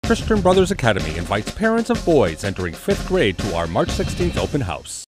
Christian Brothers Academy invites parents of boys entering 5th grade to our March 16th open house.